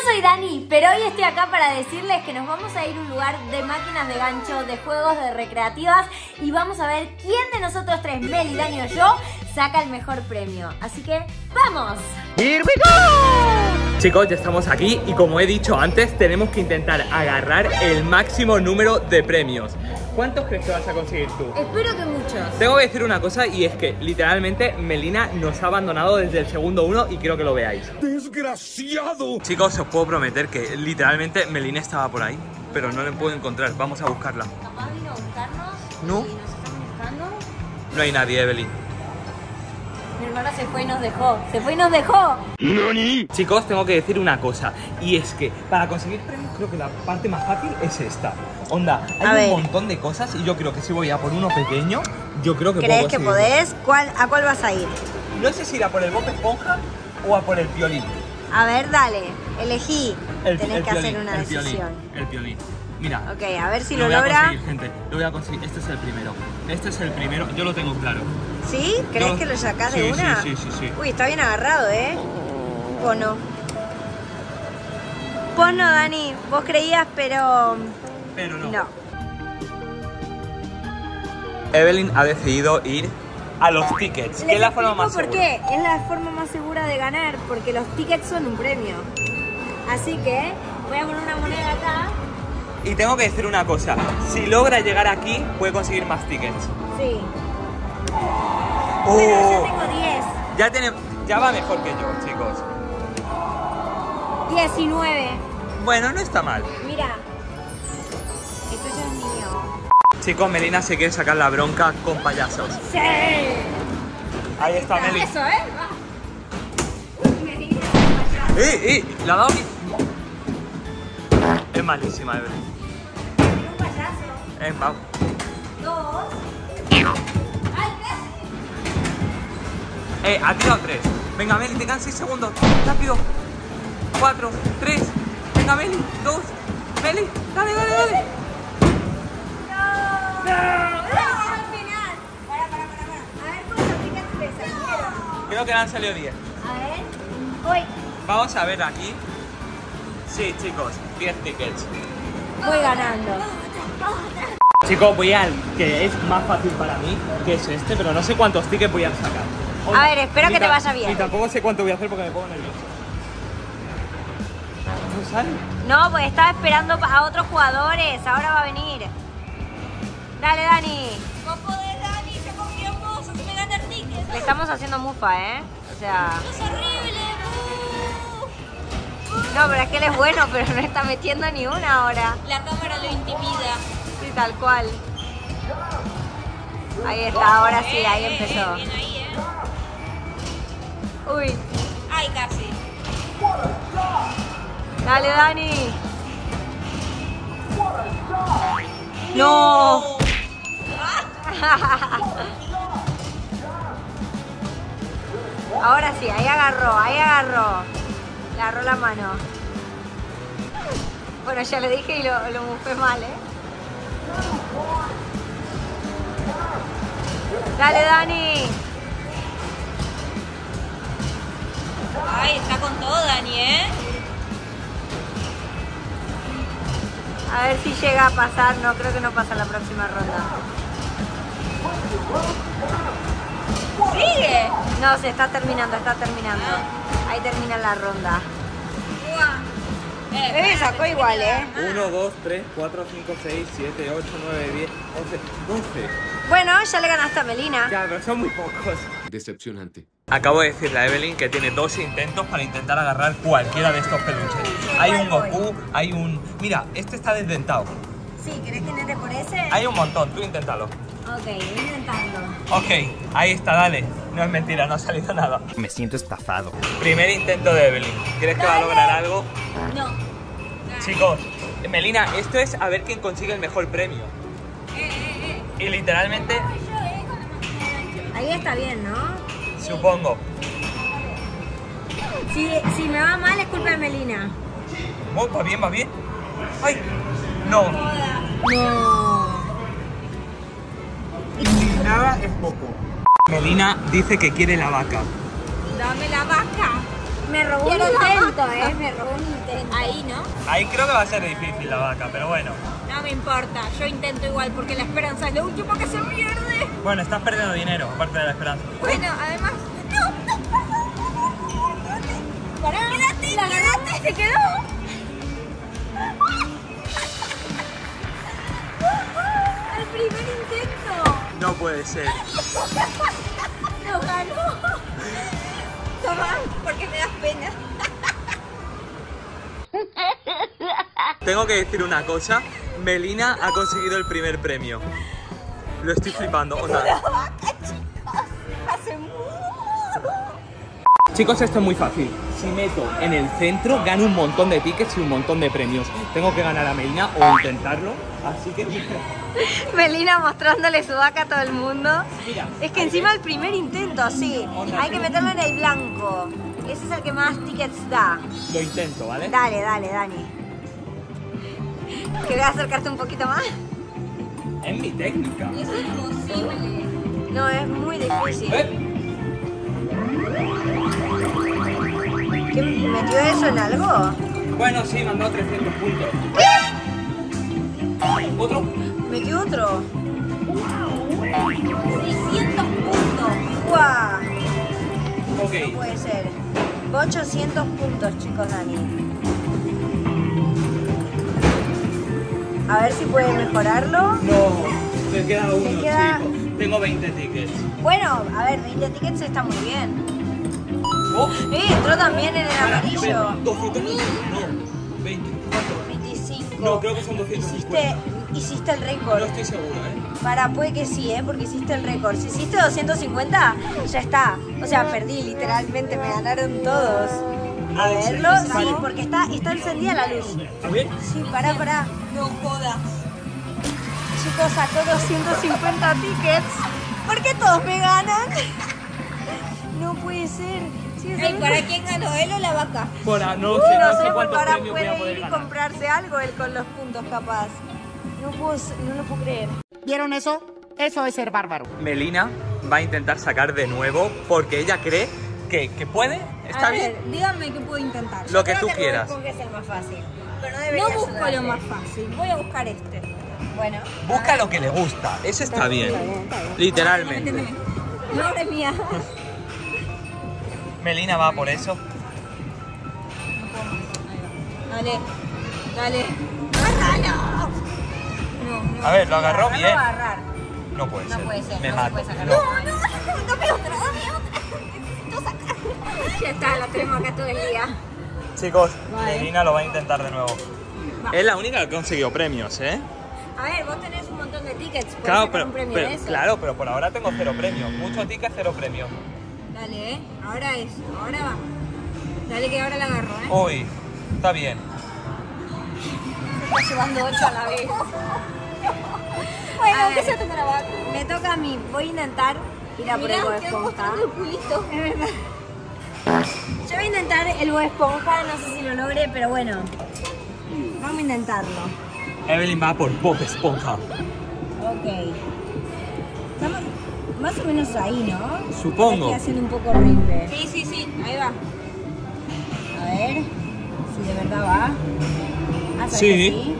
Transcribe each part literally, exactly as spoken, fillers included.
soy Dani, pero hoy estoy acá para decirles que nos vamos a ir a un lugar de máquinas de gancho, de juegos, de recreativas y vamos a ver quién de nosotros tres, Meli, Dani o yo, saca el mejor premio. Así que ¡vamos! ¡Here we go! Chicos, ya estamos aquí y como he dicho antes, tenemos que intentar agarrar el máximo número de premios. ¿Cuántos crees que vas a conseguir tú? Espero que muchos. Tengo que decir una cosa y es que literalmente Melina nos ha abandonado desde el segundo uno y quiero que lo veáis. ¡Desgraciado! Chicos, os puedo prometer que literalmente Melina estaba por ahí, pero no la puedo encontrar. Vamos a buscarla. ¿Capaz vino a buscarnos? No. ¿Y nos están buscando? No hay nadie, Evelyn. Mi hermana se fue y nos dejó. Se fue y nos dejó. ¿Nani? Chicos, tengo que decir una cosa. Y es que para conseguir premios creo que la parte más fácil es esta. Onda, hay A un ver. montón de cosas y yo creo que si voy a por uno pequeño, yo creo que puedo ¿Crees que conseguirlo. podés? ¿Cuál, ¿A cuál vas a ir? No sé si ir a por el Bob Esponja o a por el violín. A ver, dale, elegí. El, Tenés el que piolín, hacer una el decisión. Piolín, el violín. Mira. Ok, a ver si lo lo, voy a logra. conseguir, gente. Lo voy a conseguir. Este es el primero. Este es el primero. Yo lo tengo claro. ¿Sí? ¿Crees Yo- que lo sacás sí, de una? Sí, sí, sí, sí. Uy, está bien agarrado, ¿eh? Vos no. Vos no, Dani. Vos creías, pero... Pero no. No. Evelyn ha decidido ir a los tickets, que es la forma más ¿Por segura. qué? Es la forma más segura de ganar, porque los tickets son un premio. Así que voy a poner una moneda acá. Y tengo que decir una cosa. Si logra llegar aquí, puede conseguir más tickets. Sí. Oh. Bueno, yo tengo diez. Ya, tiene, ya va mejor que yo, chicos. diecinueve. Bueno, no está mal. Mira. Esto ya es mío. Chicos, Melina se quiere sacar la bronca con payasos. ¡Sí! Ahí está Meli. Eso, ¿eh? Va. Me vine a payaso. ¡Eh, eh! La ha dado bien. Es malísima, Evelyn. Un payaso. Eh, va. Dos. ¡Ay, qué! Eh, ha tirado tres. Venga, Meli, te quedan seis segundos. Rápido. Cuatro, tres. Venga, Meli. Dos. Meli, dale, dale, dale. Al final. Para, para, para, para. A ver cuántos tickets le salieron. Creo que le han salido diez. A ver. Voy. Vamos a ver aquí. Sí, chicos, diez tickets. Voy ganando. Chicos, voy al que es más fácil para mí, que es este, pero no sé cuántos tickets voy a sacar. A ver, espero Ni que te ta- vaya bien. Ni tampoco sé cuánto voy a hacer porque me pongo nervioso. ¿No sale? No, pues estaba esperando a otros jugadores. Ahora va a venir. Dale, Dani. No podés, Dani. Yo confío en vos. Así me ganas tickets. Le estamos haciendo mufa, ¿eh? O sea... Es horrible. No, pero es que él es bueno, pero no está metiendo ni una ahora. La cámara lo intimida. Sí, tal cual. Ahí está, ahora sí, ahí empezó. Bien ahí, ¿eh? Uy, Ay, casi. dale, Dani. No. Ahora sí, ahí agarró, ahí agarró. Le agarró la mano. Bueno, ya le dije y lo, lo bufé mal, ¿eh? Dale, Dani. Ay, está con todo, Dani, ¿eh? A ver si llega a pasar. No, creo que no pasa la próxima ronda. ¡Sigue! No, se está terminando, está terminando. Ahí termina la ronda. Eh, Eh, sacó igual, ¿eh? uno, dos, tres, cuatro, cinco, seis, siete, ocho, nueve, diez, once, doce. Bueno, ya le ganaste a Melina. Ya, pero son muy pocos. Decepcionante. Acabo de decirle a Evelyn que tiene dos intentos para intentar agarrar cualquiera de estos peluches. Hay un Goku, hay un... Mira, este está desdentado. Sí, ¿querés que nete por ese? Hay un montón, tú inténtalo. Ok, voy intentando. Ok, ahí está, dale. No es mentira, no ha salido nada. Me siento estafado. Primer intento de Evelyn. ¿Crees que va a lograr algo? No. Chicos, Melina, esto es a ver quién consigue el mejor premio. Y literalmente, Ahí está bien, ¿no? supongo. Si, si me va mal es culpa de Melina. Oh, va bien, va bien. ¡Ay! No. No. Y nada es poco. Melina dice que quiere la vaca. Dame la vaca. Me robó un intento, eh. Me robó un intento. Ahí, ¿no? Ahí creo que va a ser difícil la vaca, pero bueno. No me importa, yo intento igual porque la esperanza es lo último que se pierde. Bueno, estás perdiendo dinero, aparte de la esperanza. Bueno, además... ¡No! ¡Pará! ¡Quédate! ¡La agarraste! ¡Se quedó! ¡Al primer intento! No puede ser. ¡Lo ganó! Toma, porque me das pena. Tengo que decir una cosa. Melina ha conseguido el primer premio. Lo estoy flipando. O sea, Hace mucho. chicos, esto es muy fácil. Si meto en el centro, gano un montón de tickets y un montón de premios. Tengo que ganar a Melina o intentarlo. Así que... Melina mostrándole su vaca a todo el mundo. Mira, Es que encima el primer intento, sí. Hay que meterlo en el blanco. Ese es el que más tickets da. lo intento, ¿vale? Dale, dale, Dani. ¿Que voy a acercarte un poquito más? Es mi técnica. Es imposible. No, es muy difícil. ¿Eh? ¿Qué, ¿Metió eso en algo? Bueno, sí, me han dado trescientos puntos. ¿Otro? ¿Metió otro? seiscientos puntos. ¡Guau! Ok. No puede ser. ochocientos puntos, chicos, Dani. A ver si puede mejorarlo. No, me queda uno, queda- chicos. Tengo veinte tickets. Bueno, a ver, veinte tickets está muy bien. Oh, Eh, entró también en el para, amarillo. espera, doscientos no, veinte. veinticinco. No, creo que son doscientos cincuenta. Hiciste, hiciste el No récord. estoy seguro, ¿eh? Para, puede que sí, ¿eh? Porque hiciste el récord. Si hiciste doscientos cincuenta, ya está. O sea, perdí, literalmente, me ganaron todos. A verlo, sí, porque está, está encendida la luz. A ver. Sí, pará, pará. No jodas. Chicos, sacó doscientos cincuenta tickets. ¿Por qué todos me ganan? No puede ser. Sí, Ay, ¿para quién ganó, él o la vaca? Bueno, no Uh, sé, no no sé sé, cuántos ahora premios voy a puede poder ir y ganar. comprarse algo él con los puntos, capaz. No puedo, no lo puedo creer. ¿Vieron eso? Eso es ser bárbaro. Melina va a intentar sacar de nuevo porque ella cree que, que puede. ¿Está A bien? ver, díganme qué puedo intentar. Lo que Creo tú el quieras. Bob Esponja es el más fácil. Pero no No debería busco ayudarte. lo más fácil, voy a buscar este. Bueno. Busca lo que le gusta. Ese está bien. Literalmente. Madre mía. Melina va por eso. Dale, dale. ¡Agárralo! No, no. A ver, lo agarró No bien. lo va a agarrar. No puede No ser. puede ser, Me no se mato. puede sacar. No. No, no, dame otra, dame otra. Necesito sacar. Ya está, la tenemos acá todo el día. Chicos, Vale. Melina lo va a intentar de nuevo. Va. Es la única que ha conseguido premios, ¿eh? A ver, vos tenés un montón de tickets. ¿Puedes Claro, sacar pero, un premio pero- de eso? claro, pero por ahora tengo cero premios. Mucho ticket, cero premios. Dale, eh. Ahora es, ahora va. Dale que ahora la agarro, eh. Uy, está bien. Está llevando ocho a la vez. Bueno, A que ver. se toca la vaca. Me toca a mí. Voy a intentar ir a por el Bob Esponja. el culito. Es verdad. Yo voy a intentar el Bob Esponja. No sé si lo logre, pero bueno. Vamos a intentarlo. Evelyn va por Bob Esponja. Ok. Estamos más o menos ahí, ¿no? Supongo. Estoy haciendo un poco horrible. Sí, sí, sí. Ahí va. A ver si de verdad va. Ah, ¿sabes Sí. que sí?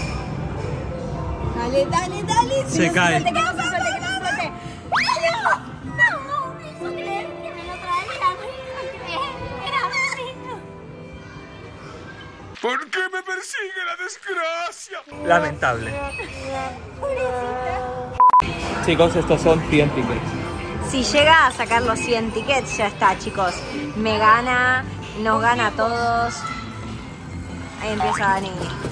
Dale, dale, dale. Se no cae. suelte, que no se suelte, que no se suelte. ¡No! ¡No! Me hizo creer que me lo traía. Me hizo creer. Era bueno. ¿Por qué me persigue la desgracia? Lamentable. Chicos, estos son cien tickets. Si llega a sacar los cien tickets, ya está, chicos. Me gana, nos gana a todos. Ahí empieza Dani.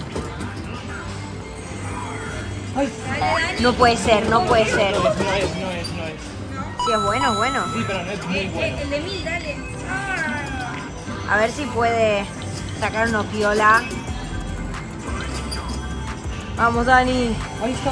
No puede ser, no puede ser. No es, no es, no es. Si es bueno, es bueno. Sí, pero no es muy bueno. El de mil, dale. A ver si puede sacar uno piola. Vamos, Dani. Ahí está.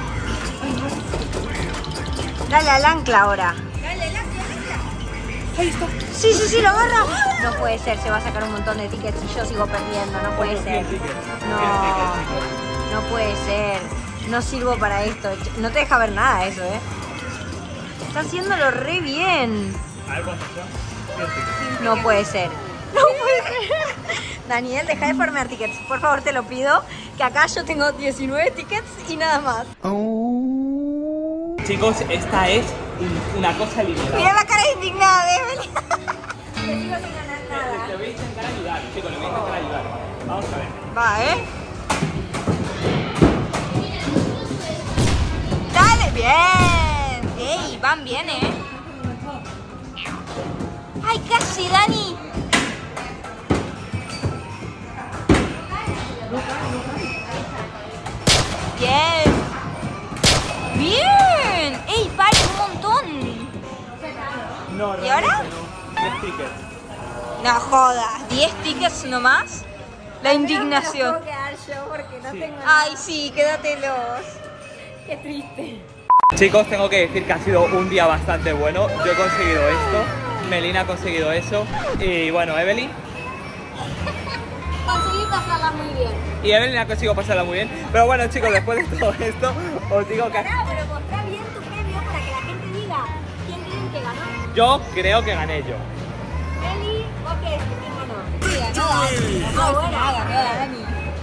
Dale al ancla ahora. Dale, el ancla, el ancla. Ahí está. Sí, sí, sí, lo agarra. No puede ser, se va a sacar un montón de tickets y yo sigo perdiendo. No puede Otros ser. cien tickets. No. cien tickets, chicos. No puede ser. No sirvo para esto. No te deja ver nada eso, ¿eh? Está haciéndolo re bien. A ver cuántos son. cien tickets. No puede ser. No Daniel, deja de farmear tickets. Por favor, te lo pido. Que acá yo tengo diecinueve tickets y nada más. Chicos, esta es una cosa limitada. Mira la cara indignada de Evelyn. Te sigo sin ganar nada. Te voy a intentar ayudar, chicos, le voy a intentar ayudar. Vamos a ver. Va, ¿eh? ¡Dale, bien! ¡Ey, van bien, eh! ¡Ay, casi, Dani! ¡Bien! ¡Bien! ¡Ey, vale un montón! No, ¿Y ahora? diez tickets. No jodas, ¿diez tickets nomás? La indignación. No me los puedo quedar yo porque no tengo Ay, nada. sí, quédatelos. Qué triste. Chicos, tengo que decir que ha sido un día bastante bueno. Yo he conseguido esto, Melina ha conseguido eso. Y bueno, Evelyn. Conseguí pasarla muy bien. Y Evelyn ha conseguido pasarla muy bien. Pero bueno, chicos, después de todo esto, os digo que Pará, pero mostrá bien tu premio para que la gente diga quién creen que ganó. yo creo que gané yo. Eli, ¿vos qué decís? ¿Quién ganó? Sí, ganó Dani. Ah, bueno, ganó Dani.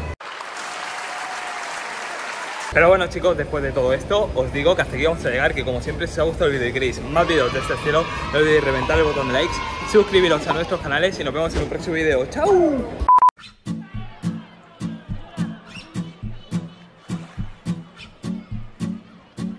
Pero bueno, chicos, después de todo esto, os digo que hasta aquí vamos a llegar. Que como siempre, si os ha gustado el vídeo y queréis más vídeos de este estilo, no olvidéis reventar el botón de likes, suscribiros a nuestros canales y nos vemos en un próximo vídeo. ¡Chao!